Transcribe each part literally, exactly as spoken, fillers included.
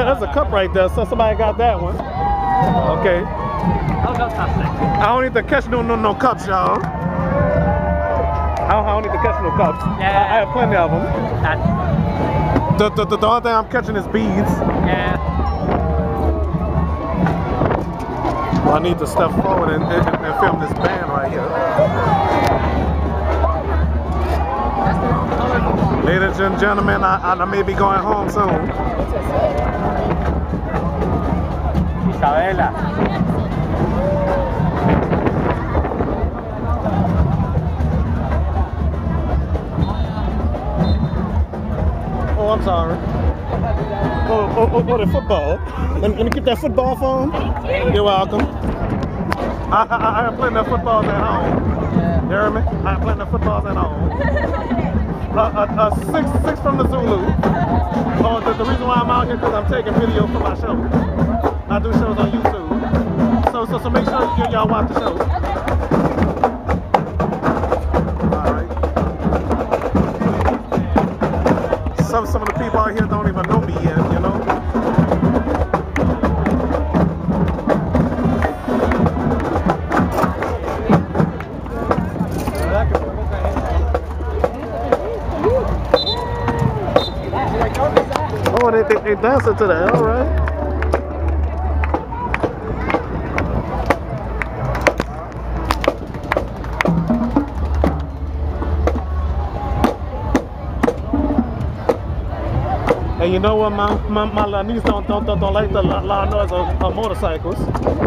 there's a cup right there, so somebody got that one. Okay. Oh, fantastic. I don't need to catch no no no cups, y'all. I don't, I don't need to catch no cups. Yeah. I, I have plenty of them. That's, The, the, the, the only thing I'm catching is beads. yeah. I need to step forward and, and, and film this band right here. Ladies and gentlemen, I, I may be going home soon. Isabela. Oh, I'm sorry. Oh, oh, oh, oh the football. Let me, let me get that football for him. You're welcome. I, I, I have plenty of footballs at home. You hear me? I have plenty of footballs at home. Uh, uh, uh, six, six from the Zulu. Oh, the, the reason why I'm out here because I'm taking video for my show. I do shows on YouTube. So, so, so make sure y'all watch the show. Some, some of the people out here don't even know me yet, you know? Oh, they, they, they dancing to that, all right. And you know what, my my, my niece don't, don't don't don't like the loud noise of, of motorcycles.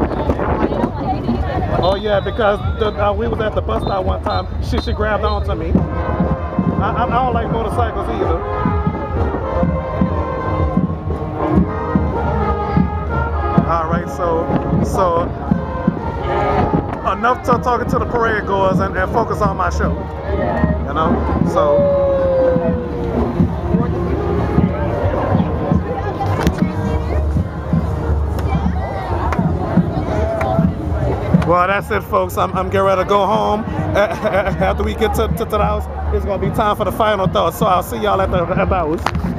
Oh yeah, because the, uh, we was at the bus stop one time. She she grabbed onto me. I, I, I don't like motorcycles either. All right, so so enough to talking to the parade goers and, and focus on my show. You know, so. Well, that's it, folks. I'm, I'm getting ready to go home. After we get to, to, to the house, it's going to be time for the final thoughts. So I'll see y'all at the, at the house.